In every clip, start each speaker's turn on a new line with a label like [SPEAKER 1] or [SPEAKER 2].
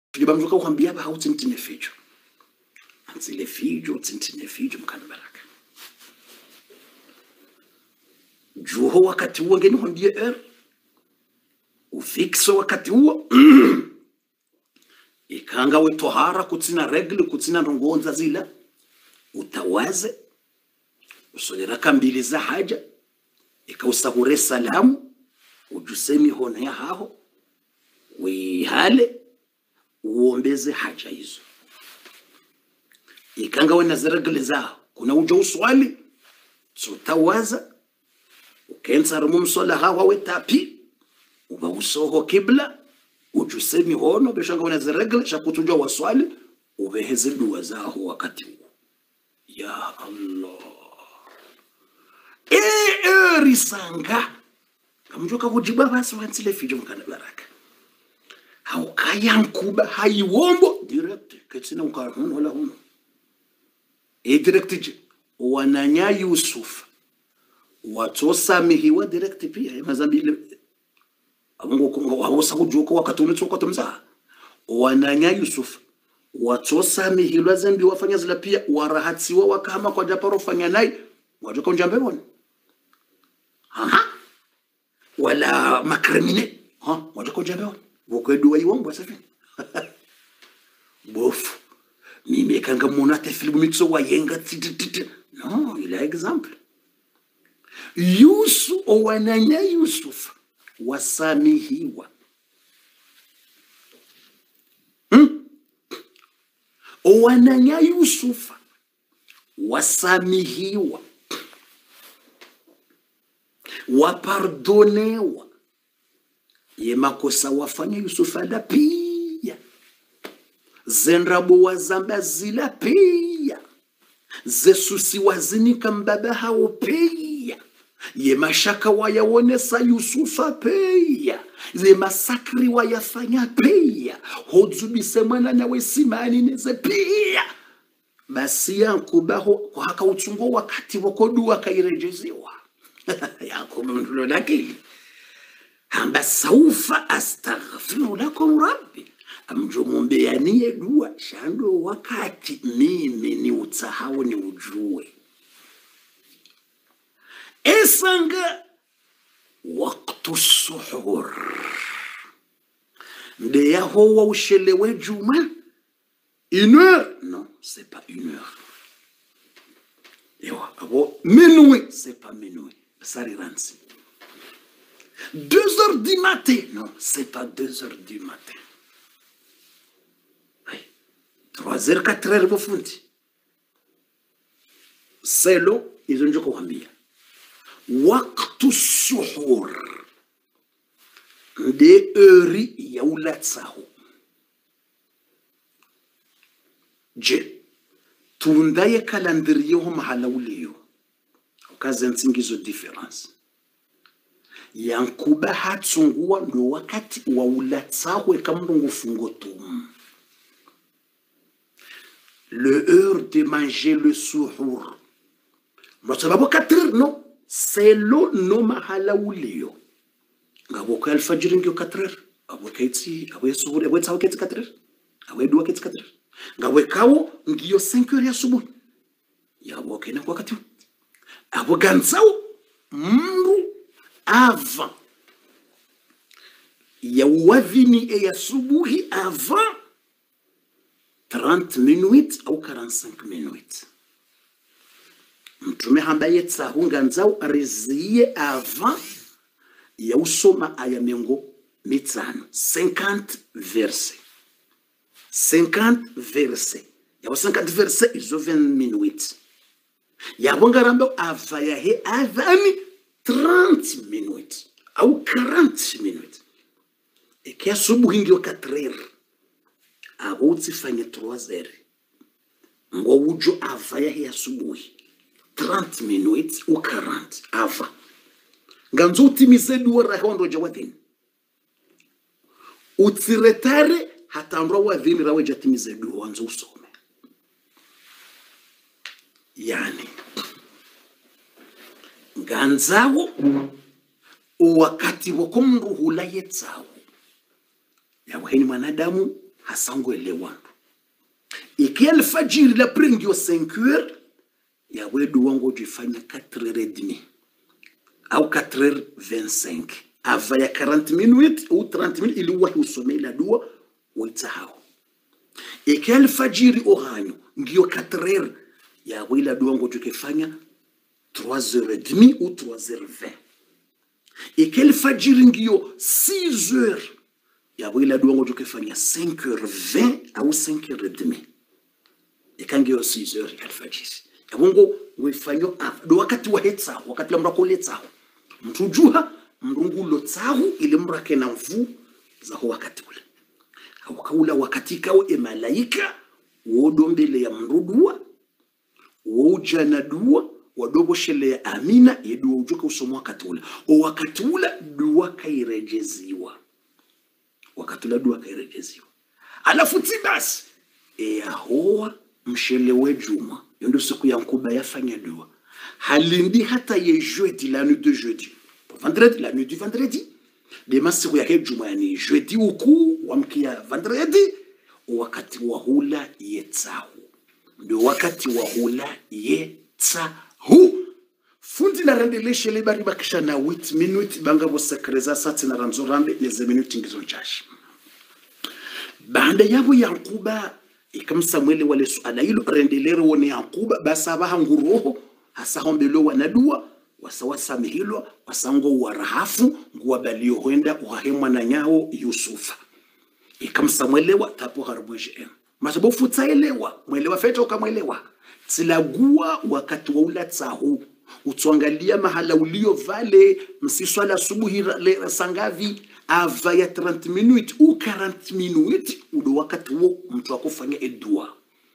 [SPEAKER 1] Fijo mjuka ukwambia ba hautintine fijo. Anzile fijo tintine fijo mkana baraka. Juho wakati huo ngeni kwambia ufikso wakati huo ikanga we tohara kutina regle kutina nongonza zila utawaze usolera kambili za haja ikausahure salamu ujusemi hona ya haho wihale uombeze haja hizo ikanga we naziregle zao kuna uja uswali so utawaza ukensa rumu msola hawa we tapi uba usoho kibla ujusemi hono beshanga wana ziregle shakutunjwa waswali ubeheze dua zao wakati huo ya Allah risanga kamjoka kujiba basi wansile fijo mkana baraka haukaya nkuba haiwombo direct ketsina ukahuno wala huno direct je wananya Yusuf watosamihiwa direct pia mazambile abungu kungo hawosa kujuko wakati unetsoka tumza wananya Yusuf watosamihiwa zambi wafanya zila pia warahatiwa wakama kwa japaro fanya nai wajoka njambe wona wala makrimine wajoka njambe wona wokwedu waiwombo safi bofu mimi kanga monate filmu mitso wayenga tititi no ila example Yusuf owananya Yusuf wasamihiwa owananya Yusuf wasamihiwa wapardonewa ye makosa wafanya Yusuf ada pia zenrabo wazamba zila pia zesusi wazinika mbaba hao pia ye mashaka wayawonesa Yusufa pia ze masakri wayafanya pia hodzubise mwana nawe simani neze pia basi yankubaho kwa haka utungo wakati wakodu wakairejeziwa yako mndulo lakini hamba saufa astaghfiru lakum rabbi amjumumbea niye dua shando wakati mimi ni utsahau ni ujue esanga waktu suhur de yaho wa ushelewe juma 1 heure non c'est pas 1 heure ewa abo minuit c'est pas minuit sariransi 2 heures du matin non c'est pas 2 heures du matin 3 heures 4 heures bofundi selo izonjo kuambia waktu suhur de heure ya ulatsaho je tundaye calendrier ho mahala uliyo ukaze nsingizo difference yankuba hatsungua ndo wakati wa ulatsaho kamndungu fungotum le heure de manger le suhur msababu 4 heures non c'est lo no mahala uliyo ngaboka alfajiri ngyo 4 heures abokaiti abesuhur abetsa wakati 4 heures abedu wakati 4 heures ngawe kawo ngiyo 5 heures ya subuhi yaboke na wakati aboganzao mndu avant ya wavini ya subuhi avant 30 minutes au 45 minutes mtume hambaye tsahunga nzao ariziye avant ya usoma aya mengo mitano 50 versets 50 versets ya 50 versets izo 20 minutes ya bongarambo avaya he avani 30 minutes au 40 minutes et kia subuhi ngyo 4 heures abutsi fanya 3 heures ngo ujo avaya he subuhi 30 minutes ou 40 ava nganzo utimize duwa hondo jawatin utiretare hatandwa wadhini rawe jatimize duwa wanzo usome yani nganzawo wakati wakumruhula yetsawo yawahini mwanadamu hasango elewandu eke alfajiri la pringio 5h ya wedu wango jifanya 4h30 au 4h25 ava ya 40 minutes ou 30 minutes ili wahi usome la dua uitahao eke alfajiri oranyo ngio 4h ya wila dua wango jukefanya 3h30 ou 3h20 eke alfajiri ngio 6h ya wila dua wango jukefanya 5h20 au 5h30 eka ngio 6h alfajiri ya wango wefanyo do wakati wa hetsa wakati la mrako letsa mtujuha mrungu lotsahu ile mrake na mvu za wakati ule haukaula wakati kao malaika wodombele ya mrudua wojana dua wadogo shele ya amina yedu ujuka usomo wakati ule o wakati ule dua kairejeziwa wakati ule dua kairejeziwa alafu tibas hoa mshelewe juma yondo siku ya nkuba yafanya dua halindi hata ye jeudi la nuit de jeudi vendredi la nuit du vendredi dema siku ya juma yani jeudi uku wamkia vendredi wakati wa hula yetsahu ndio wakati wa hula yetsahu fundi na rendeleshe le bari bakisha na 8 minutes banga bo sekreza sati na ranzorambe les minutes ngizo chashi baada yabo ya nkuba ikam Samuel wale suala hilo rendelere wone Yakuba basaba hanguroho hasa hombelo wanadua wasawasamihilo wasango warahafu nguwa balio huenda uhahemwa na nyao Yusufa ikam Samuel wa tapo harbuje masabu futsaelewa mwelewa feto kamwelewa tilagua wakati wa ulatsahu utuangalia mahala ulio vale msiswala subuhi le sangavi ava ya 30 minutes ou 40 minutes udo wakati wo mtu akufanya edua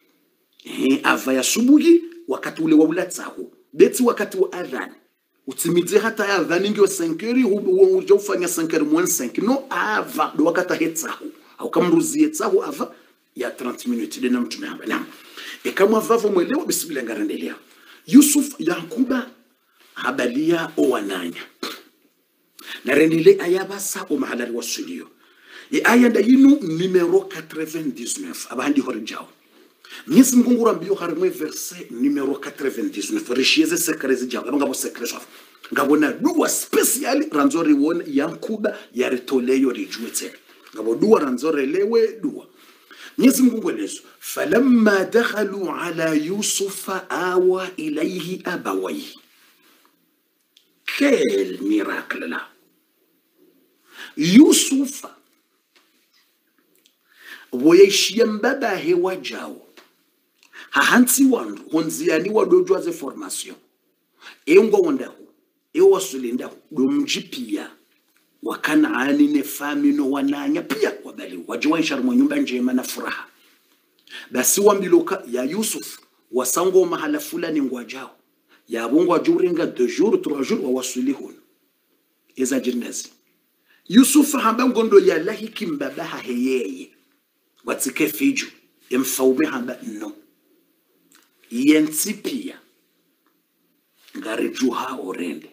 [SPEAKER 1] ava ya subuhi wakati ule wa ulatsahu beti wakati wa adhan utimize hata ya adhan ngio 5h ujo ufanya 5h-5 no ava do wakati hetsahu au kamruzi hetsahu ava ya 30 minutes dena mtume hamba na kama vavo mwelewa bismillah ngarendelea Yusuf Yakuba habalia owananya na rendile ayabasa o mahalari wa studio aya ndayinu numero 99 abandi horijao Mwenyezi Mungu rambio harimwe verset numero 99 rishieze sekrezi jao ngabo sekrezo ngabona dua special ranzori wona Yakuba yaritoleyo rijuete ngabo dua ranzori lewe dua Mwenyezi Mungu elezo falamma dakhalu ala Yusufa awa ilayhi abawayhi quel miracle là Yusufa woyeshia mbaba hewa jao hahansi wandu honziani wadojwa ze formation engwa wondahu ewa sulindahu domjipia wakanaani ne famino wananya pia wabali wajiwaisha mu nyumba njema na furaha basi wambiloka ya Yusuf wasango mahala fulani ngwajao ya bongo ajuringa 2 jours 3 jours wawasulihun eza jinnazi Yusuf hamba ngondo ya lahi kimbabaha heyeye watike fiju emfaume hamba no yentipia ngari juha orende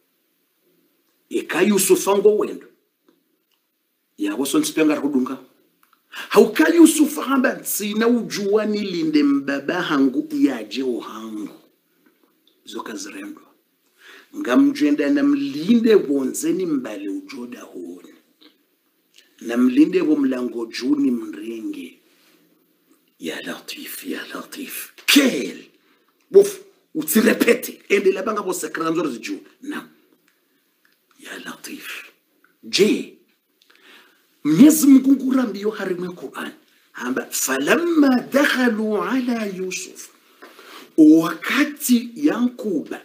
[SPEAKER 1] eka Yusuf ngo wendo ya boso nsipenga rudunga hauka Yusuf hamba sina ujuani linde mbaba hangu yaje ohangu zoka zirendo ngamjenda namlinde bonzeni mbali ujoda honi namlinde bomlango juni mrenge ya latif kel bof utirepete ende labanga bo sekranzor ziju na ya latif je Mwenyezi Mungu ngurambio harimwe Qur'an hamba falamma dakhalu ala Yusuf wakati Yakuba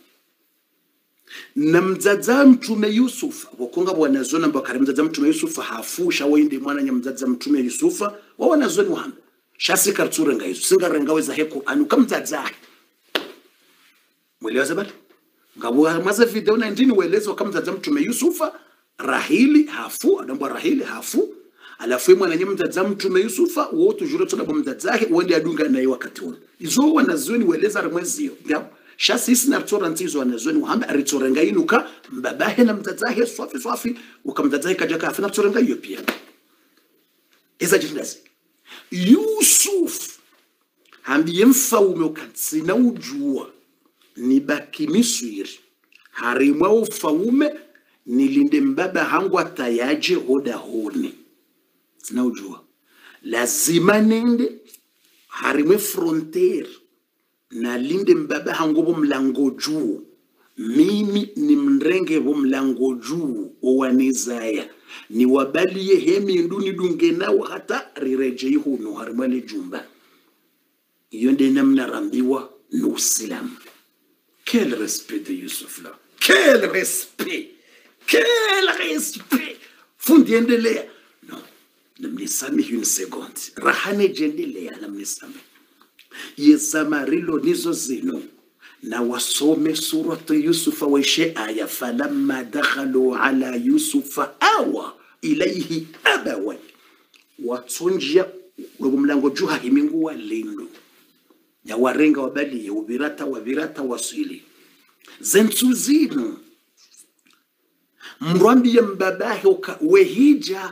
[SPEAKER 1] na mzaza mtume Yusuf wakonga bwanazona mbakari mzaza mtume Yusuf hafusha wende mwana nya mzaza mtume Yusuf wawanazoni wahamba shasi kartura nga Yusuf singa rangaweza heko anu kamzaza mwelewa zabali ngabo maza video na ndini welezo kamzaza mtume Yusuf Rahili hafu adambwa Rahili hafu alafu mwana nya mzaza mtume Yusuf wote juro tuna bomzazahe wende adunga naye wakati huo izo wanazoni weleza ramwezio ngabo shasi isi na ritorantizo wanazoni wahamba ritorenga inuka mbabahe na mzazahe swafi ukamzazahe kajaka afina ritorenga iyo pia eza jindazi Yusuf hambiye mfaume ukatsina ujua nibaki Misri harimwa ufaume nilinde mbaba hangu atayaje hoda honi sina ujua lazima nende harimwe frontier na linde mbaba hangu bo mlango juu mimi ni mrenge bo mlango juu owanizaya ni wabaliye hemi nduni dungenao hata rirejei huno harimwa le jumba iyo nde namna rambiwa n'Islam. Quel respect de Yusuf là. Quel respect. Quel respect. Fundi endelea. Non. Namnisame une seconde. Rahane jendelea namnisame. Yesamarilo nizo zino. Na wasome suratu Yusufa waishe aya falamma dakhalu ala Yusufa awa ilayhi abawai. Watunjia mlango juha himingu wa lindu. Ya warenga wabali ya ubirata wasili zentu zinu mrwambi ya mbabahe wehija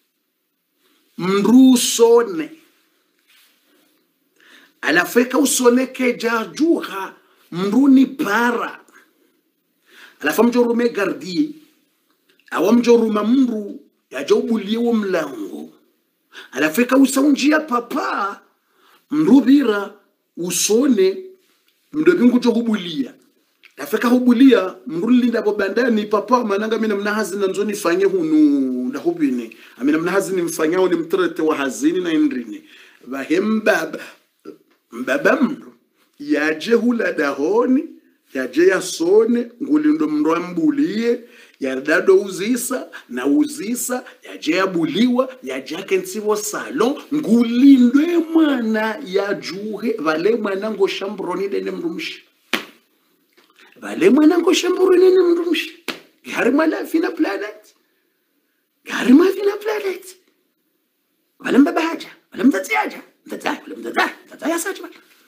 [SPEAKER 1] mrusone alafeka usoneke jajuha mruni para alafa mjorume gardi awa mjoruma mru ya jaubuliwa mlango alafeka usaunjia papa mrubira usone mdobingu cho hubulia afeka hubulia mrulinda bo bandani papa mananga mina mnahazi na nzoni fanye hunu na hubini amina mnahazi ni mfanyao ni mtrete wa hazini na indrini bahembaba mbaba yaje hula dahoni yaje yasone ngulindo mrwambulie yardado uzisa na uzisa yaje yabuliwa yaje akensivo salon ngulindwe mwana yajuhe vale mwana ngo shambroni dene mrumshi vale mwana ngo shambroni dene mrumshi garima la fina planet vale mbaba haja vale mtatiaja mtata yasaje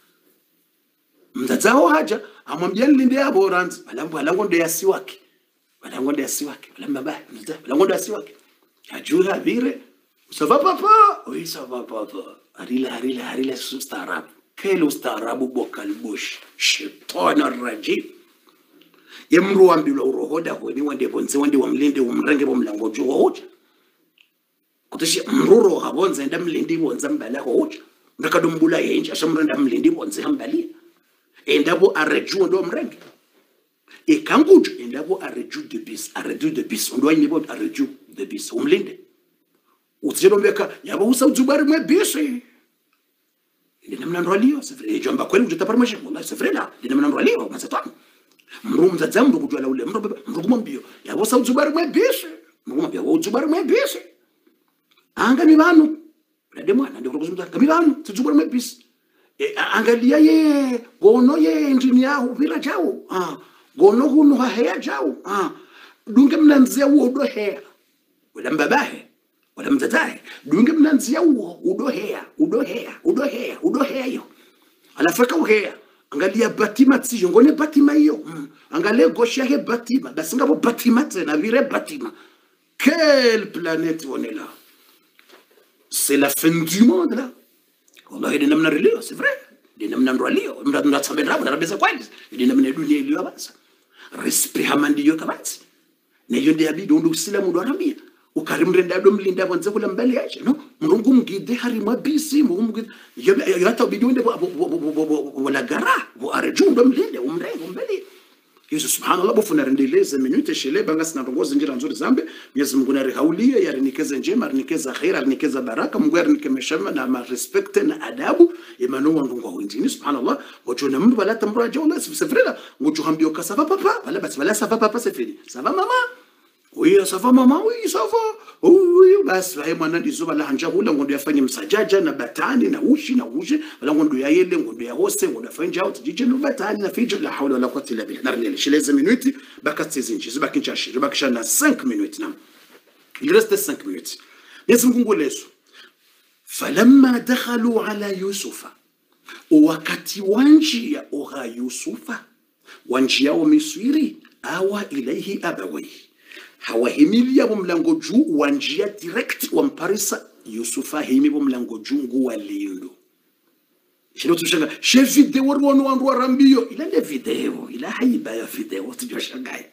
[SPEAKER 1] mtata haja amwambia linde yabo ranzi vale ngo yasiwake Balango de siwake, balango de siwake. Ajura vire, ça va papa? Oui, ça va papa. Harila sustarab. Quel ustarabu bokal bush. Shaitan ar-rajim. Yemru ambilo urohoda kweni wande bonze wande wamlinde umrenge bomlango juwa hoja. Kutoshi mruro habonze nda mlindi bonza mbala hoja. Ndakadumbula yenje ashamrenda mlindi bonze hambali. Endabo arreju ndo mrenge. Et quand vous endavo arreju de bis on doit niveau arreju de bis umlinde utjelo mbeka yabo usauzubari mwe bis ile namna ndwalio c'est vrai jamba kweli utapara maji wallahi c'est vrai là ile namna ndwalio masatani mrum za zambu kujua ule mrum mbio yabo usauzubari mwe bis mrum mbio uzubari mwe bis anga ni banu rade mwana ndio kuzungumza kama banu tuzubari mwe bis angalia ye gono ye engineer vila jao gono hunu haya jao dunge mnanzia uo hea wala mbabahe wala mtatahe dunge mnanzia uo udo hea yo alafaka uhea angalia batima tsijo ngone batima hiyo angalia gosha he batima basi ngabo batima tena vire batima quelle planète on est là c'est la fin du monde là wallahi dina mnarelio c'est vrai dina mnarelio mnatsamera mnarabeza kweli dina mnedunia iliyo basa respect hamandiyo kabati na yonde yabi ndo usilamu ndo arabia ukarimrenda ndo mlinda bonze kula mbali yaje no mrungu mgide harima bisi mrungu yata bidonde wala gara bo arju ndo mlinde umrengo mbali Yesu subhanallah bofuna rendeleze minute shele banga sina rongozi njira nzuri zambe Mwenyezi Mungu narihaulia yarinikeze njema yarinikeza khair yarinikeza baraka Mungu yarinike na ma respect na adabu imanu wangu kwa wengine subhanallah wajona mtu wala tamraja wala sifrela ngucho hambio kasava papa wala basi wala sava papa sifreli sava mama oui ça va maman oui ça va oui basi hayo mwana ndizo bala hanja hula ngondo yafanye msajaja na batani na ushi wala ngondo ya yele ngondo ya hose ngondo yafanye out jije no batani na fijo la hawla wala quwwata illa billah narni shileze minutes bakat sezinji zibaki nchashi zibaki na 5 minutes na il reste 5 minutes Yesu Mungu leso falamma dakhalu ala yusufa wakati wanjia oha yusufa wanjia wa Misri awa ilaihi abawai hawahimilia mlango juu wanjia direct wamparisa Yusufa himi bo mlango jungu wa lindo shino tushanga she video ruono wandu warambio ila nde video ila haiba ya video tujoshangaye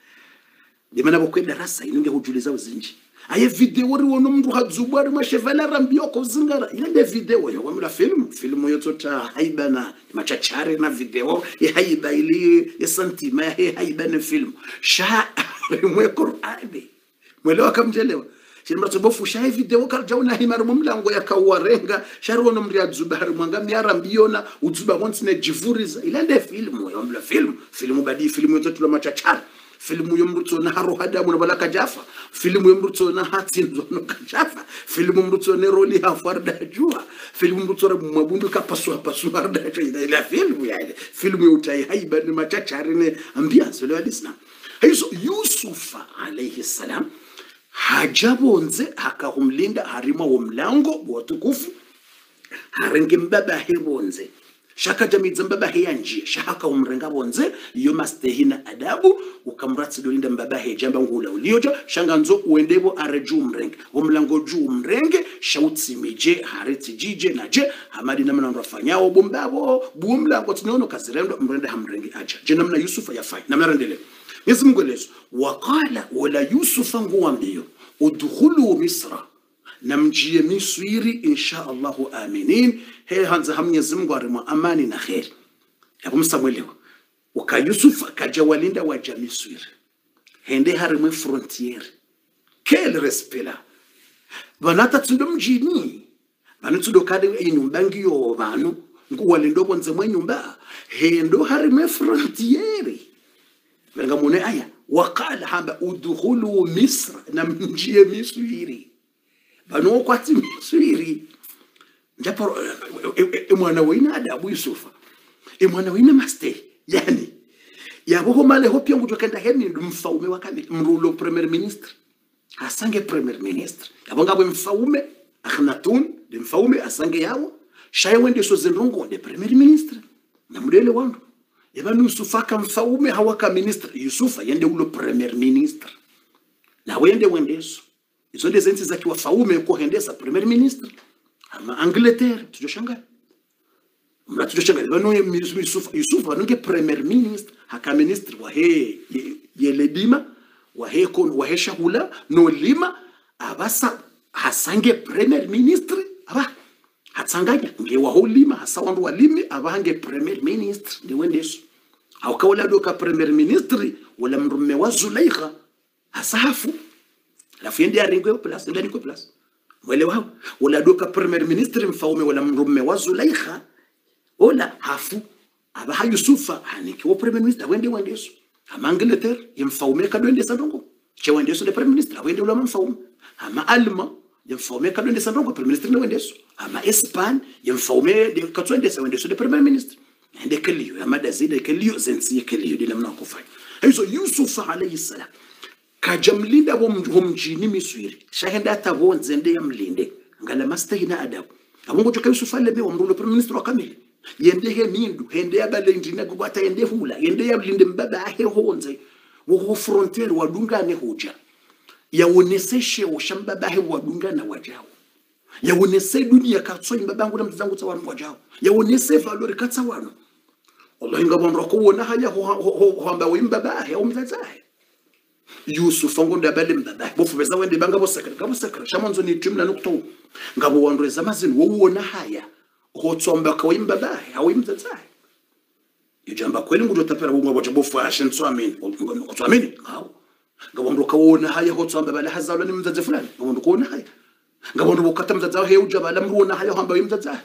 [SPEAKER 1] dimana bokwenda rasa inunge hujuliza uzinji aye video ruono mndu hadzubwari mashevala rambio ko zingara ila nde video yo wamula film yotota haiba na machachare na video ya haiba ili ya santima ya haiba na film sha mwe Qur'ani mwelewa kamjelewa shini mratobofu shahi video kaljauna himaru mumlango ya kawarenga sharuono mri adzubari mwanga miara mbiona udzuba wonsine jivuriza ila nde filmu ya mla filmu badi filmu yototu la machachara filmu yomruto na haro hadamu na balaka jafa filmu yomruto na hati nzono kajafa filmu yomruto na roli hafarda jua filmu yomruto na mabundu kapasua harda jua ila filmu ya ile filmu yotai haiba ni machachara ni ambiance wale wadisna hizo Yusufa alayhi salam hajabonze hakahumlinda harima wa mlango watukufu harenge mbaba hebonze shaka jamidza mbaba heyanjie shaka umrenga bonze iyo mastehina adabu ukamratsi dolinda mbaba hejamba ngula uliojo shanganzo uendebo areju mrenge wa mlango juu mrenge shautsi mije hariti jije naje hamadi namna nrafanyao bombabo bumlango tunono kazirendo mrende hamrenge acha je namna Yusufa yafai namna rendele Yesu Mungu lezo wakala wala Yusufa nguambio udkhulu Misra namjie Misri insha Allahu aminin he hanza hamnyezi Mungu arimo amani na khair yabo Samuelewa uka Yusufa kajawalinda waja Misri hende harimo frontier quel respect là banata tsundomjini banatsudo kade inyumbangi yo banu nguwalindo bonze mwenyumba hendo harimo frontier Venga mune aya wakala hamba udkhulu Misra namjie Misri bano kwati Misri japo mwana wina adabu Yusufa mwana wina master yani yabo male hopia ngutokenda hemi mfaume wakati mrulo premier ministre asange premier ministre yabo ngabwe mfaume Akhnatun de mfaume asange yawo shaye wende so zendongo de premier ministre namudele wandu Yabanu Yusufa kamfaume hawaka ministre Yusufa yende ulo premier ministre na wende so izo ndezenti zaki wafaume ko hendesa premier ministre ama Angleterre tujoshanga mla tujoshanga bano Yusufa nunge premier ministre haka ministre wa he yeledima wa he kon wa he shahula no lima abasa hasange premier ministre aba hatsanganya ngewa holima hasa wandu walimi abahange premier ministre ni wendeso au kawala doka premier ministre wala mrume wa Zulaikha hasafu la fiende aringo place ndani kwa place mwelewa wala doka premier ministre mfaume wala mrume wa Zulaikha wala hafu abaha Yusufa haniki wa premier ministre wendeso ama Angleterre yemfaume kadwende sandongo che wendeso de premier ministre wende wala mfaume ama Alma yemfaume kadwende sandongo premier ministre wendeso ama Espagne yemfaume de katwende wendeso de premier ministre ende kelio ama dazide kelio zensi kelio dile mna kufanya hizo Yusufa alayhi salam kajamlinda bomjini Misri shahenda tabonze nde yamlinde ngala mastahina adabu abongo joka Yusufa lebe wa mrulo premier ministre wakamili yende he mindu hende yabale ndina gubata yende hula yende yablinde mbaba ahe honze wo frontier wadungane hoja yaoneseshe ushamba bahe wadungana wajao yaonese dunia katsoyi mbabangu na mzangu tsawanu wajao yaonese valori katsawanu wallahi ngabondro ko wona haya hamba wimbabahe umzazahe Yusufa ngonda bale mbaba bofu beza wende banga bosakra shamanzo ni timla nokto ngabo wandreza mazini wo wona haya hotsomba ka wimbabahe awimzazahe yujamba kweli ngudo tapera bumwe bocha bofu ashen tsamini tsamini ngabondro ko wona haya hotsomba bale hazalo ni mzaze fulani ngabondro ko wona haya ngabondro bokata mzaza he ujabala mruona haya hamba wimzazahe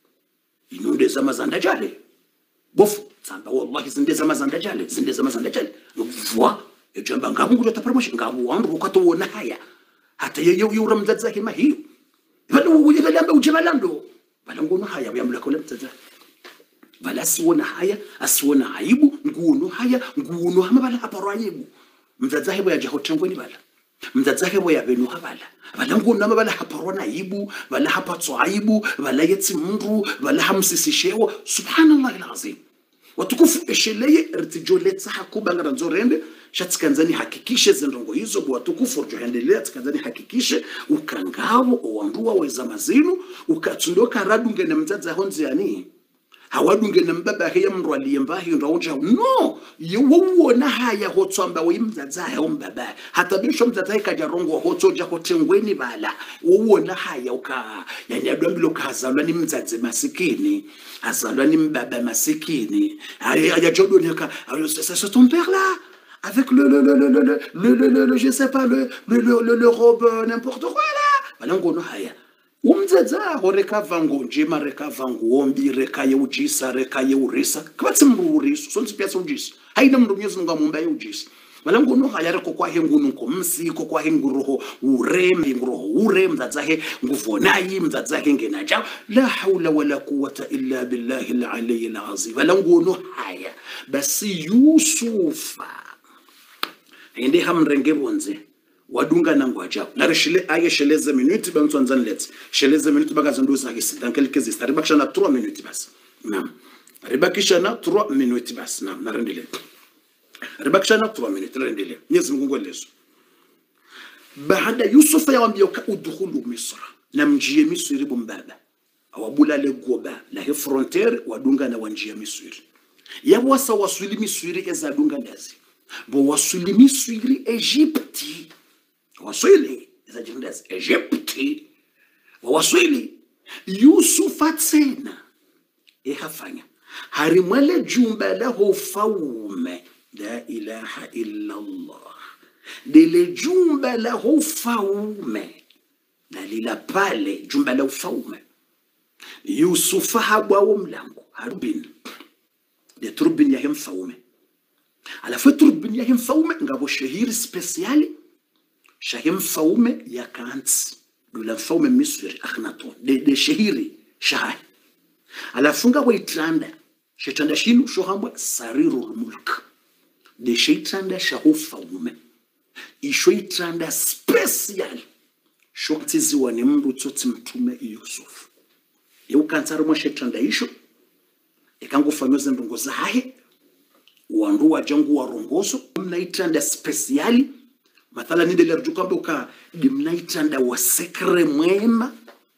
[SPEAKER 1] inonde zamazanda jale bofu tsamba wallahi zinde zamazanda jale vwa ejamba ngabungu tapromotion ngabu wandu ukatowona haya hata yura mzaza hima hiyo bali uyelamba ujebalando bala ngono haya yamla kola mzaza bala siwona haya asiwona aibu nguno haya nguno hama bala aparwayibu mzaza hebo ya jahotengweni bala mzaza hebo ya benu habala bala ngono hama bala aparwana aibu bala hapatso aibu bala yetsi mundu bala hamsisishewo subhanallahi alazim watukufu esheleye rtijoletsa hakuba ngaranzorende shatikanzani hakikishe zendongo hizo bwa tukufu johendelea tikanzani hakikishe ukangavo oandua weza mazinu ukatsundoka radunge na mzaza honzi yani hawadunge na mbaba heya mndu aliyembahi ndaonja no yuwona haya hotsamba wimzaza haya mbaba hata bisho mzaza kajarongo hotsoja hotengweni bala uwona haya uka yani adwambilo kazalwa ni mzaze masikini azalwa ni mbaba masikini haya jodo nika c'est ton père là avec le je sais pas le robe n'importe quoi là balangono haya umzaza horeka vangu njema reka vangu ombi reka yeujisa reka yeurisa kwathi mruriso sonzi piyasa ujisa haina mndu mnyezi Mungu amumba yeujisa balangono haya reko kwa hengunu komsiko kwa henguroho ureme nguroho uremzaza he nguvonayi mzaza he ngenaja la hawla wala quwwata illa billahi al-aliyyil azim balangono haya basi Yusufa ende hamrenge bonze wadunga nangu ajabu la rishile aye sheleze minute bantswanzan let sheleze minute bagazanduza hisi dans quelques instants ribakishana 3 minutes bas naam ribakishana 3 minutes bas naam narendele ribakishana 3 minutes narendele Mwenyezi Mungu ngwelezo baada Yusufa yaambia ka udkhulu Misra na mjie Misri bombaba awabula le goba la he frontiere wadunga na wanjia Misri yabwasa wasuli Misri ezadunga ndazi bo wasuli Misri Egypti waswili izajindas Egypti waswili Yusufa tsena ehafanya harimwele jumba la hofaume la ilaha illa Allah dele jumba la hofaume na lila pale jumba la hofaume Yusufa habwa mlango harbin de turbin ya hemfaume alafu turbin ya hemfaume ngabo shahiri speciali shahem faume ya kanti dula faume Misri Akhenaton de shahiri shahi alafunga waitranda shetanda shinu shohambwa sarirul mulk de sheitanda shahu faume ishoitranda special shoktizi wane mndu tsoti mtume Yusuf yeukansaro mwa sheitanda isho ekangu fanyoze ndongo zahe wandu wajangu warongoso mnaitranda speciali mathala nidele rjukambe uka dimnaitanda wa sekre mwema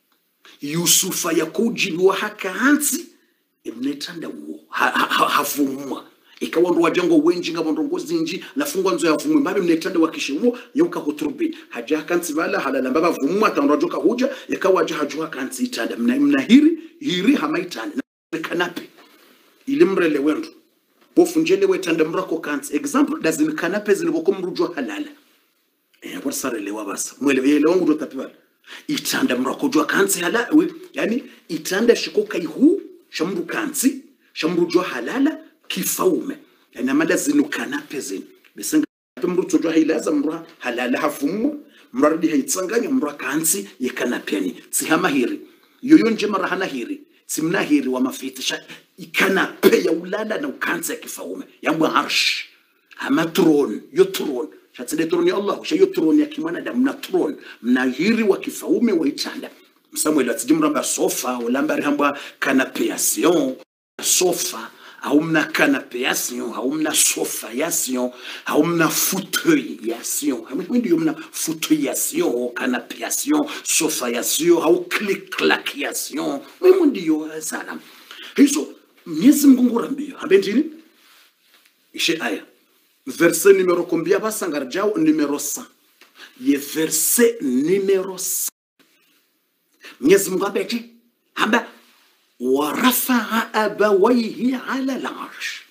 [SPEAKER 1] Yusufa yakujibiwa hakaanzi imnaitanda uo hafumwa ikawandu wajango wenji nga ndongozi nji nafungwa nzo yavumwe mbabe mnaitanda wakishe uo yeuka hutrubin haja kanzi bala halala mbaba vumwa tanrajoka huja yakawaja hajua kanzi itanda hiri hamaitanda kanape ilimrele wendu bofunjele wetanda mrako kanzi example dazini kanape zilibokomrujwa halala kwa sarelewa basa mwele yele wangu dotapibala itanda mrakojwa kanzi hala yani itanda shikoka ihu shamru kanzi shamru jwa halala kifaume yani amada zinukana pezeni besenga mru tojwa hilaza mru halala hafumu mradi haitsanganya mru kanzi yekana piani sihama hiri yoyo nje marahana hiri simna hiri wa mafitisha ikana pe ya ulala na ukanzi ya kifaume yambwa arsh hama tron yo tron shatsede troni Allah shayo troni ya kimwana da mna tron mna hiri wa kifaume wa itanda Samuel atijimramba sofa olambari hamba canapéation sofa au mna canapéation au mna sofa yation au mna fauteuil yation ndio mna fauteuil yation canapéation sofa yation au clic clac yation mimi ndio sana hizo Mwenyezi Mungu ngurambia abendini ishe aya verset numéro combien va sangarjao numéro 100 ye verset numéro 100 Mwenyezi Mungu abeti hamba warafa'a abawayhi 'ala al-'arsh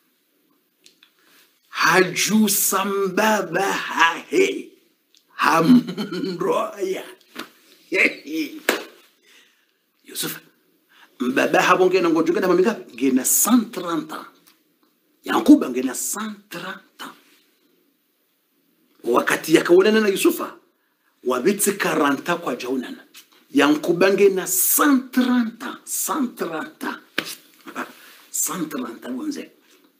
[SPEAKER 1] haju sambaba hahe hamroya Yusuf mbaba habongena ngojuka na mamiga ngena 130 ans Yakuba ngena 130 ans wakati yakaonana na Yusufa wabitsi 40 kwa jaunana Yakuba ngena 130 ans 130 wonze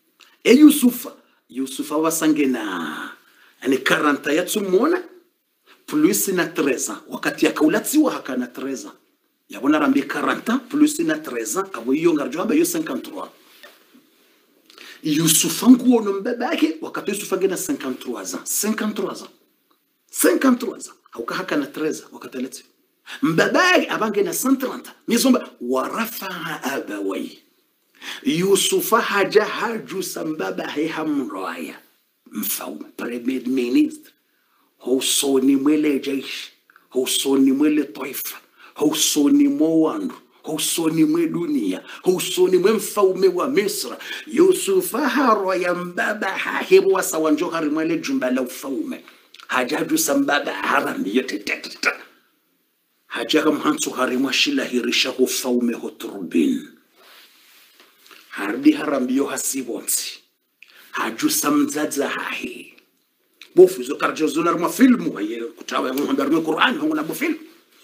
[SPEAKER 1] Yusufa wasangena yani 40 yatsumona plus na 13 ans wakati yakaulatsiwa hakana 13 ans yabona rambi 40 plus na 13 ans abo iyo ngarjo haba yo 53 Yusuf nguono mbaba yake wakati Yusuf angena 53 ans 53 ans haukahaka na 13 wakati alete mbaba yake abangena 130 mizomba warafa abawai Yusuf haja haju sambaba hamroya mfaume premier ministre husoni mwele jeshi husoni mwele taifa husoni mwandu husoni mwe dunia husoni mwe mfaume wa Misra Yusuf haro ya mbaba hahewa sawa njohari mwele jumba la ufaume hajaju sambaba harami yote teteta hajaga mhansu harimwa shila hirisha ufaume hoturbin hardi harambiyo hasibonsi haju samzaza hahi bofu zo karjozuna rma filmu waye kutawa ngombe Qur'an hongo na bo film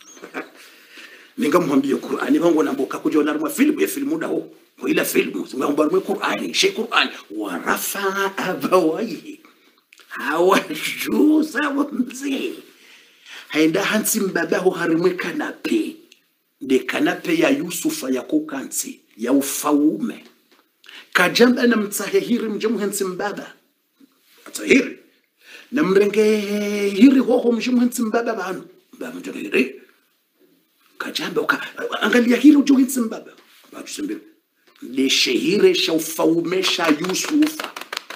[SPEAKER 1] ninga mwambie Qur'an hongo na boka kujona rma filmu ya filmu daho ko ila filmu ngombe rma Qur'an she Qur'an wa rafa abawai hawa juza wamzi haenda hansi mbabaho harimwe kanape de kanape ya Yusufa ya kukansi ya ufaume kajamba na mtsahiri mjemu hansi mbaba atahiri na mrenge hiri hoho mjemu hansi mbaba banu mbaba mjahiri kajamba angalia hiri ujo hansi mbaba batu sembe de shehire sha ufaume sha Yusufa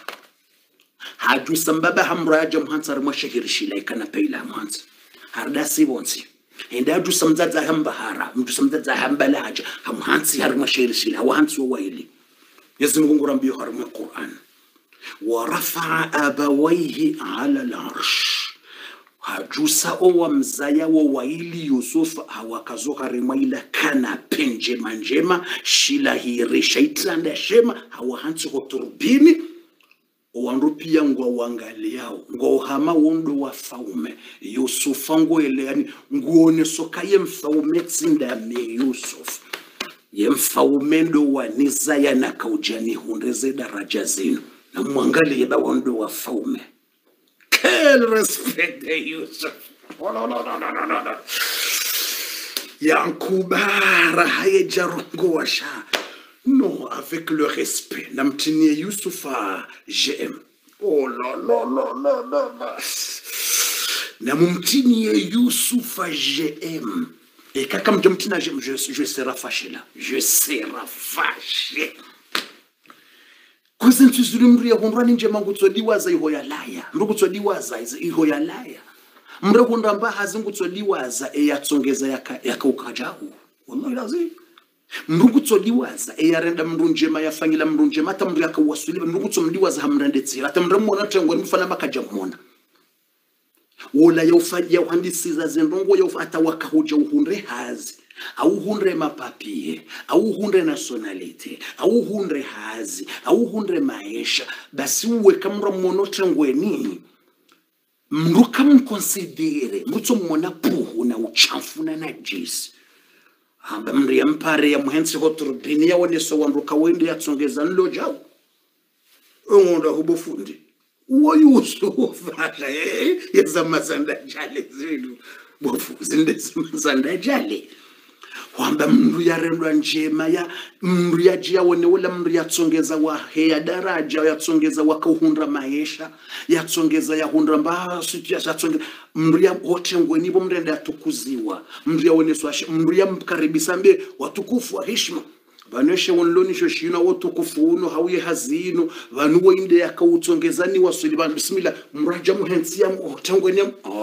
[SPEAKER 1] haju sambaba hamraja mhansar mashahiri shila kanape ila mhansa hardasi bonsi enda du samzaza hambahara mtu samzaza hambalaja hamhansi har mashahiri shila wahansi waili يزم قرآن بيهرم القرآن ورفع أبويه على العرش هجوسا أو مزايا وويلي يوسف هو كزوها رميلا كان بنجما جما شيلا هيري شيطان دشما هو هانسو تربيني wanrupia ngwa wangaliao ngwa hama wondo wa faume Yusuf ngo ele yani nguone sokaye mfaume tsinda me Yusuf yemfaumendo wa nizaya na kaujani hundeze daraja zinu na mwangalie bawondo wa faume quel respect de Yusuf no. Yankubara haye jarongo washa non avec le respect namtinie Yusufa j'aime oh la namumtinie Yusufa j'aime. Et quand je serai fâché là. Je serai fâché. Kuzen tuzulimri ya humrani nje mangu tsodiwaza ihoyalaya. Mrugu tsodiwaza ihoyalaya. Mrugu ndamba hazungu tsodiwaza yatsongeza yakaukajahu. Wallahi lazim. Mrugu tsodiwaza yarenda mrunjema yafanyila mrunjema hata mru yakawasuli mrugu tsodiwaza hamrandetsi hata mramona tengwe mfana makajamona. Wola ya uhandisiza zendongo ya ufata wakahuja uhunre hazi au uhunre mapapie au uhunre nationality au uhunre hazi au uhunre maisha basi uwe kamra monotre ngweni mruka mkonsidere mruto mwona puhu na uchafu na najisi hamba mri ya mpare ya muhensi hoturbini ya waneso wanruka wende ya tsongeza nlo jau ungonda hubofundi Yusuf yazamazanda jale zinu bofu zinde zamazanda jale wamba mndu yarendwa njema ya mndu yajia wone wala mndu yatsongeza wa heya daraja yatsongeza wakahundra maisha yatsongeza ya hundra mbasi yatsongeza mndu ya wote ngweni bo mrenda yatukuziwa mndu ya woneswa mndu ya mkaribisa mbe watukufu wa heshima baneshe wonloni shoshino wotukufu uno hauye hazino vanuwo inde yakautsongezani wasuli bismillah mraja muhensi ya tangweni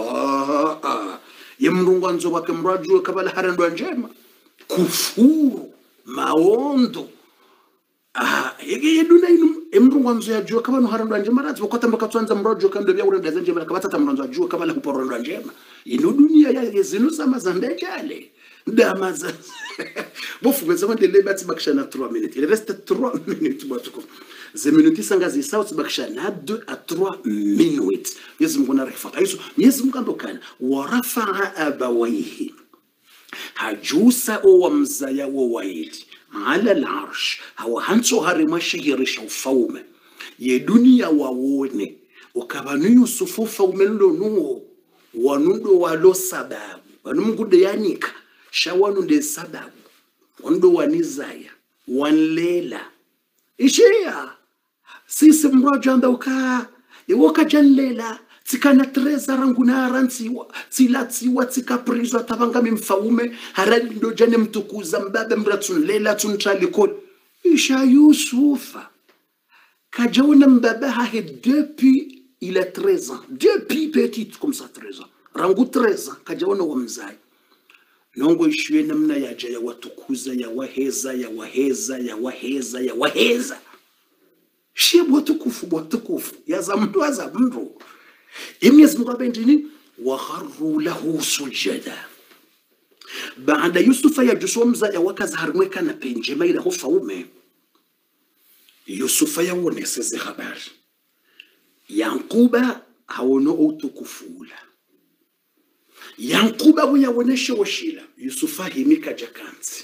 [SPEAKER 1] ye mrungu anzo wake mraju kabala harandwa njema kufuru maondo yege yeduna inu mrungu anzo ya jua kabala harandwa njema razi wakota mbakatwanza mraju kando bia urenda njema kabata tamrungu ya jua kabala kuporondwa njema inu dunia ya zinu sama zandejale damaza bofu bezama de lebati bakshana 3 minutes il reste 3 minutes batuko ze minutes sangazi sauti bakshana 2 à 3 minutes yezum kuna rifata hizo yezum kandokana warafa abawaihi hajusa o mzaya wa waidi ala al-arsh hawa hanso harima shihirisha ufaume ye dunia wawone ukabanu Yusufu faume nuo wanundo walo sababu wanumgude yanika shawanu de sababu wando wanizaya wanlela ishia sisi mrajanda uka iwoka janlela tikana treza ranguna arantiwa tilatiwa tikaprizwa tabanga mfaume harali ndo jane mtukuza mbabe mratsunlela tuntralikol isha Yusufa kajauna mbaba hahe depuis il a 13 ans depuis petite comme ça 13 ans rangu 13 ans kajauna wamzai nongo ishwe namna yaja ya watukuza ya waheza ya waheza ya waheza ya waheza shebu watukufu ya zamndu Mwenyezi Mungu abendini wa kharru lahu sujada baada Yusufa yajusomza ya wakaza harimweka na penjema ila hofaume Yusufa yawoneseze habari Yankuba hawono utukufula Yankuba uyawoneshe washila Yusufa himika jakanzi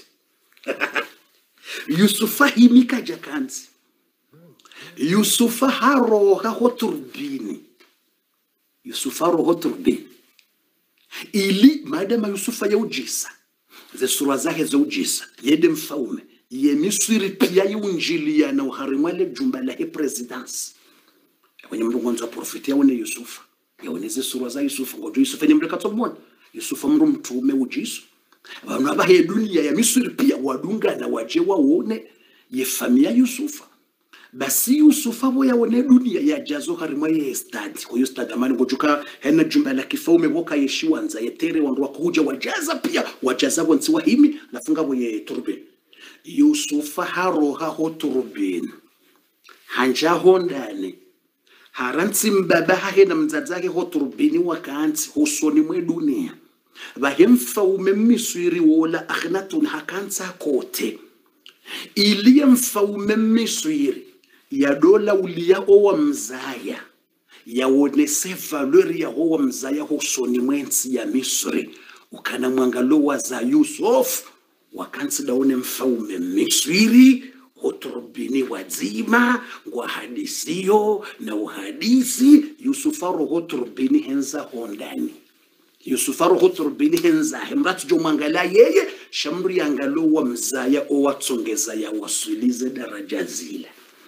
[SPEAKER 1] Yusufa himika jakanzi Yusufa haroha hoturbini Yusufa roho turbini ili madama Yusufa ya ujisa ze sura zake za ujisa yede mfaume ye Misri pia yunjilia na uharimwale jumba la presidence kwenye mrungonzo profeti yaone Yusufa yaoneze sura za Yusufa ngojo Yusufa ni mreka tomona Yusufa mru mtume ujisu abantu abahe dunia ya Misri pia wadunga na waje waone ye familia Yusufa basi Yusufa bo yaone dunia ya jazo harimwa ye stadi kwa hiyo stadi amani ngojuka hena jumba la kifaume boka yeshiwanza yetere wandu wakuja wajaza pia wajaza wansi wahimi nafunga bo ye turbe Yusufa haroha ho turbin hanja hondane haranti mbaba hahe na mzadzake ho turbini wakanti husoni mwe dunia bahemfaume Misri wola akhnatun hakansa kote ili mfaume Misri ya dola ulia owa mzaya ya wonese valeur ya owa mzaya husoni mwensi ya Misri ukana mwangalo wa za Yusuf wakansi daone mfaume Misri hoturbini wazima ngwa hadisiyo na uhadisi Yusufaro hoturbini henza hondani Yusufaro hoturbini henza hemratu jomangala yeye shamri angalo wa mzaya owa tsongeza ya wasulize daraja zile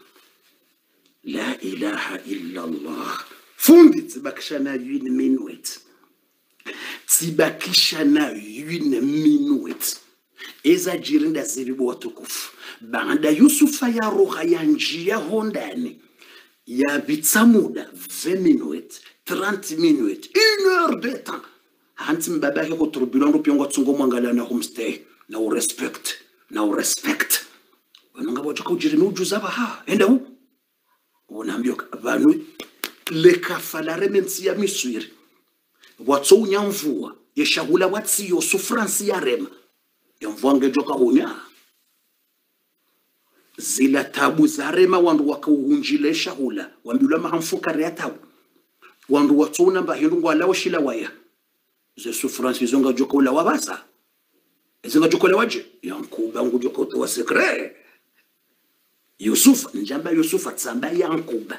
[SPEAKER 1] La ilaha illa Allah fundi tibakishana 1 minute tibakishana 1 minute eza jirinda zilibu watukufu baada Yusufa ya roha ya njia hondani ya bitsamuda 20 minutes 30 minutes 1 heure de temps hanti mbaba yako turbilongo piongo tsungo mwangala na homestay na respect wananga bojoka ujirimi ujuzaba ha enda hu unaambia banu lekafalare mensi ya Misri watso unyamvua yeshahula watsiyo sufransi ya rema yamvuange joka hunya zila tabu za rema wandu wakauhunjile shahula wambula mahamfuka rea tabu wandu watso unamba hindu ngwala shila waya ze sufransi zonga joka ula wabasa zinga joka ula waje Yankuba ngu joka utowa sekre Yusufa njamba Yusufa tsamba Yankuba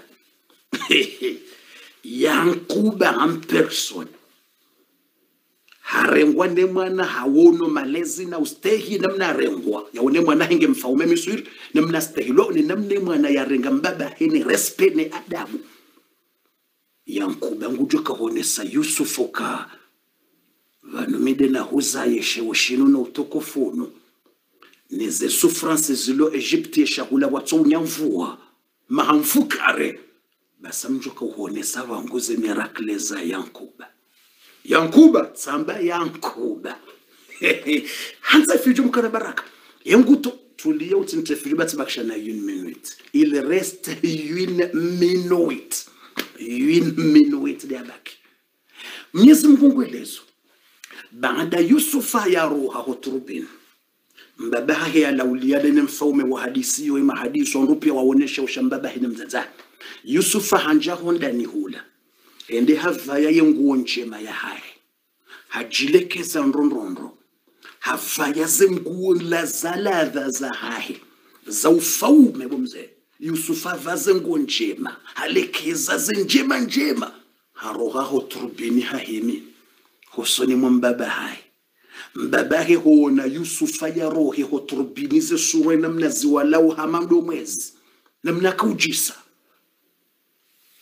[SPEAKER 1] Yankuba en personne harengwa ne mwana hawono malezi na ustehi namna rengwa yaone mwana henge mfaume Misri namna stehilo ni namna mwana yarenga mbaba hene respect ne adabu Yankuba ngujoka honesa Yusufu ka vanumide na huza yeshe ushinu na utokofuno neze souffrance zilo Egypte shahula watso unyamvua mahamfukare basa mjoka honesa vanguze miracle za Yankuba tsamba Yankuba hanza fiju mkana baraka yenguto tulia utinte fiju batibakshana 1 minute il reste 1 minute 1 minute de abaki Mwenyezi Mungu elezo baada Yusufa ya roha hoturubin mbabahe ya lauliade ni mfaume wa hadisi yo ima hadisi ondupia waonesha ushambabahe ni mzaza Yusufa hanja honda ni hula ende havaya yenguo njema ya hai hajilekeza nronrondo havaya zenguo la zaladha za hai za ufaume bomze Yusufa vazenguo njema halekeza njema haroha hoturubini hahimi hosoni mbaba hai mbabahe huona Yusufa ya rohi hoturbinize sura namna ziwalau hamando mwezi namna kaujisa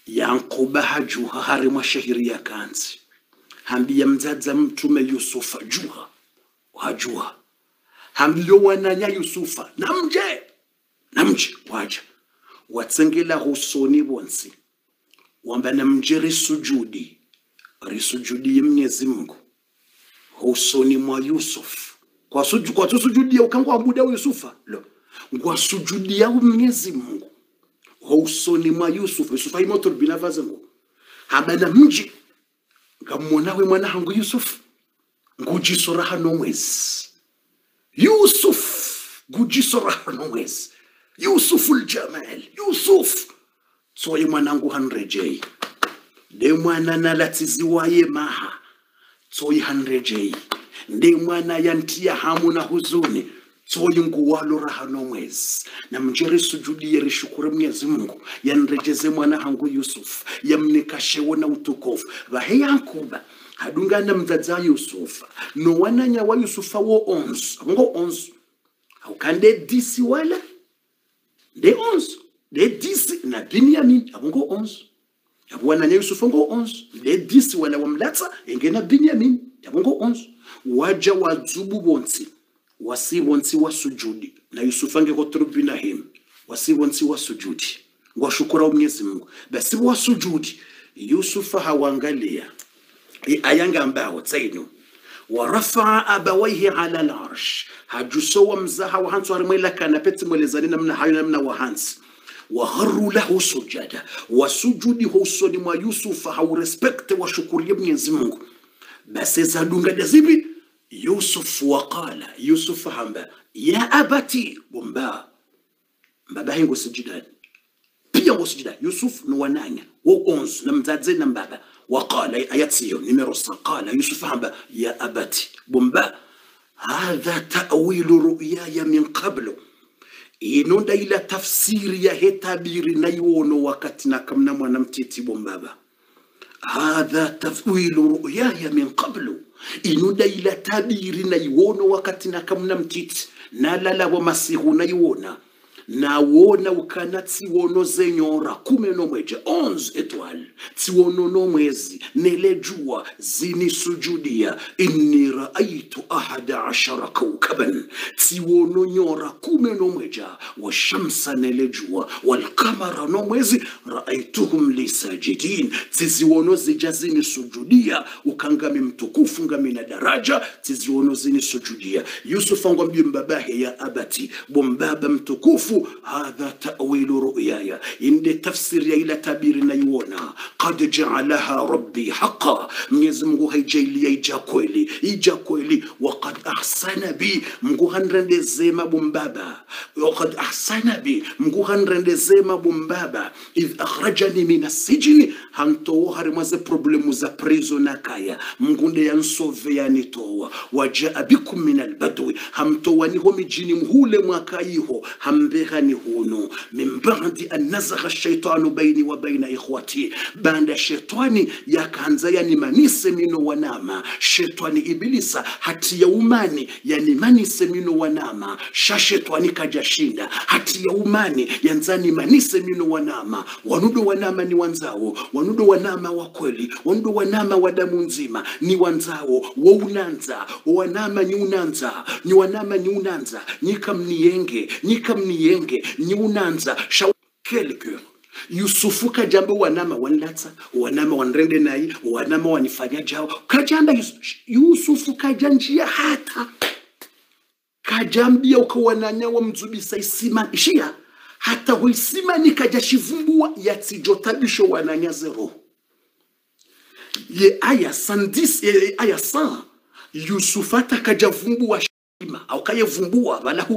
[SPEAKER 1] Yankuba hajuha hari mashahiri ya kanzi hambia mzaza mtume Yusufa juha wajuha hambio wananya Yusufa namje waja watsengela husoni bonsi wamba namje risujudi Mwenyezi Mungu husoni mwa Yusuf kwa tusujudi ya ukangwa muda wa Yusufa lo kwa sujudi ya Mwenyezi Mungu husoni mwa Yusufa imoto binavaza ngo habana mji ngamuonawe mwana hangu Yusuf ngujisora hano mwezi Yusuf ngujisora hano mwezi Yusuful Jamal Yusuf soye mwanangu hanrejei de mwana nalatiziwaye maha soye hanrejei de mwana yantia hamu na huzuni soye nguwalo rahano mwezi na mjere sujudi yeri shukura Mwenyezi Mungu yanrejeze mwana hangu Yusuf yamnikashewo na utukofu vahe Yankuba hadungana mzaza Yusufa no wananya wa Yusufa wo onze haukande disi wala de 11 de 10 na Binyamin abongo 11 wananya Yusufa ngo 11 de 10 wala wamlatsa engena Binyamin abongo 11 waja wazubu bonsi wasibonsi wasujudi na Yusufa ngeko trubina him wasibonsi wasujudi ngwashukura Mwenyezi Mungu basi wasujudi Yusufa hawangalia ayanga ambao tsaino ورفع أبويه على العرش هجسوا مزاها وهانس ورميلا كان بيت مولزانين من حيونا من وهانس وهروا له سجدا وسجودي هو صدي ما يوسف هو ريسبكت وشكر Mwenyezi Mungu بس زادونغا دزيبي يوسف وقال يوسف هamba يا أبتي بمبا mbaba hengo sujudani pia ngo sujudani Yusuf no wananya wo 11 na mzazi na mbaba وقال آياتيو نمرو قال يوسف هamba يا أبتي بمبا هذا تأويل رؤياي من قبل inonda ila tafsiri ya hetabiri na yuono wakati na kamna mwana mtiti bombaba hadha tafwilu ru'yaya min qablu inonda ila tabiri na yuono wakati na kamna mtiti na lala wa masihu na yuona na wona ukana tiwono zenyora 11 étoiles tiwono no mwezi nelejua zini sujudia inni raaitu 11 kawkaban tiwono nyora 11 wa shamsa nelejua wal qamara no mwezi raaituhum lisajidin tiziwono zijazini sujudia ukangami mtukufu ngami na daraja tiziwono zini sujudia Yusuf ngombi mbabahe ya abati bombaba mtukufu هذا تأويل رؤياي إن تفسير إلى تعبيرنا يونا قد جعلها ربي حقا Mwenyezi Mungu haijaili ijakweli وقد أحسن بي Mungu hanrendezema bumbaba وقد أحسن بي Mungu hanrendezema bumbaba إذ أخرجني من السجن hantowo harimaze problemu za prison kaya Mungu ndiye yansove yanitowa wajaa bikum min albadwi hamtowa niho mijini mhule mwakaiho hambeha ni huno min ba'di an nazagha ash-shaytanu bayni wa bayna ikhwati banda shetani yakaanza yanimanise mino wanama shetani ibilisa hati ya umani yanimanise mino wanama shetani kajashinda hati ya umani yanzani manise mino wanama wanudo wanama ni wanzao wanudo wanama wa kweli wanudo wanama wa damu nzima ni wanzao wa unanza wanama ni unanza ni wanama ni unanza nikamnienge ni unanza quelqu'un Yusufu kajambo wanama wanlatsa wanama wanrende nai wanama wanifanya jao kajamba Yusufu kajanjia hata kajambia ukawananya wa mzubisa isima ishia hata huisima nikajashivumbua yatijotabisho wananya zero ye aya 110 aya 100 Yusufu atakajavumbua au kayevumbua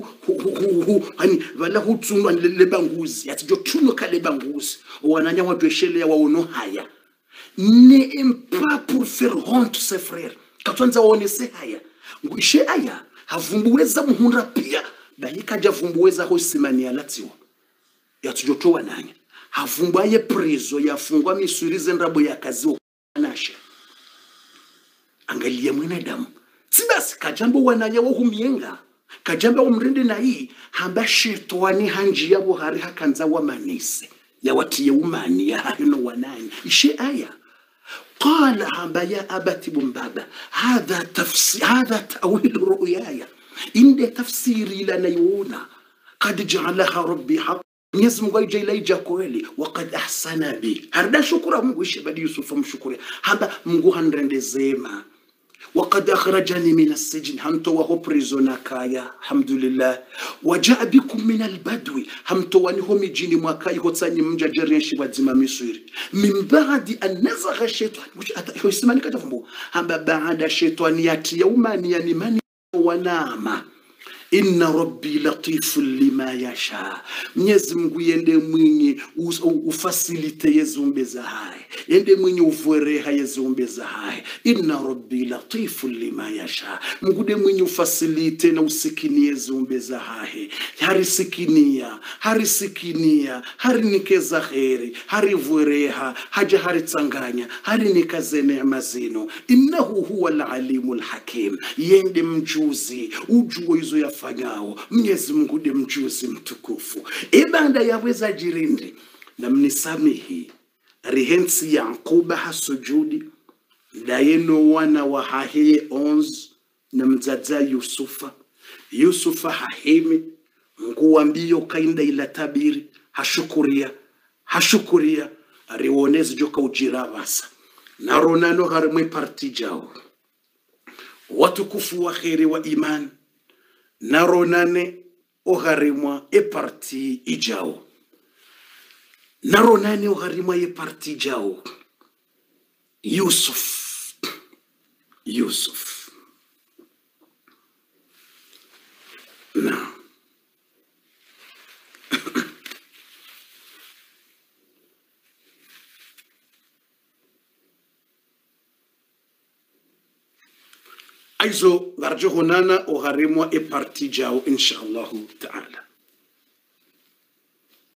[SPEAKER 1] valahu tunwa lebanguzi atijo tuno kalebanguzi wananya wadweshele ya waono haya ne impa pour faire honte ses frères katwanza waonese haya ngwishe haya havumbuweza muhunda pia dalika javumbuweza hosimania latiwa yatijo to wananya havumbaye prezo yafungwa misurize nrabo ya kazi wanasha angalia mwanadamu sibasi kajambo wananya wo humienga kajamba umrende na hii hamba shetani hanji yabo hari hakanza wa manise ya wati ya umani ya hino wanani ishe aya قال هذا يا أبت بابا هذا تأويل رؤياي إن تفسيري لنا يونا قد جعلها ربي حق نزم غيجي ليجا كويلي وقد أحسن بي هذا شكرا مغوش بدي يوسف مشكوري هذا مغوهن رندزيما وقد أخرجني من السجن همتو وهو بريزونا كايا الحمد لله وجاء بكم من البدو همتو وانهم جيني مواكاي هوتساني مجا جرين شبا ديما مصيري من بعد أن نزغ الشيطان هو يسمعني كتفمو هم بعد الشيطان ياتي يوما ينمني وناما إن ربي لطيف لما يشاء Mwenyezi Mungu yende mwenye ufasilite yezumbeza hai yende mwenye uvuereha yezumbeza hai inna rabbi latifu lima yasha Mungu de mwenye ufasilite na usikini yezumbeza hai harisikinia harinikeza kheri harivuereha haja haritsanganya harinikeze neema zino innahu huwa al-alimul hakim yende mjuzi ujue hizo yafanyao Mwenyezi Mungu de mjuzi mtukufu ibanda yaweza jirindi na mnisamihi rihensi Yakuba hasujudi dayeno wana wa hahiye 11 na mzaza Yusufa hahimi nguambio kainda ila tabiri hashukuria arionezi joka ujirabasa na ronano harimwe parti jao watukufu wa kheri wa iman na ronane oharimwa e parti ijao naronani oharimwa e parti ijao Yusuf na aizo garjo honana oharimwa e parti ijao inshallah ta'ala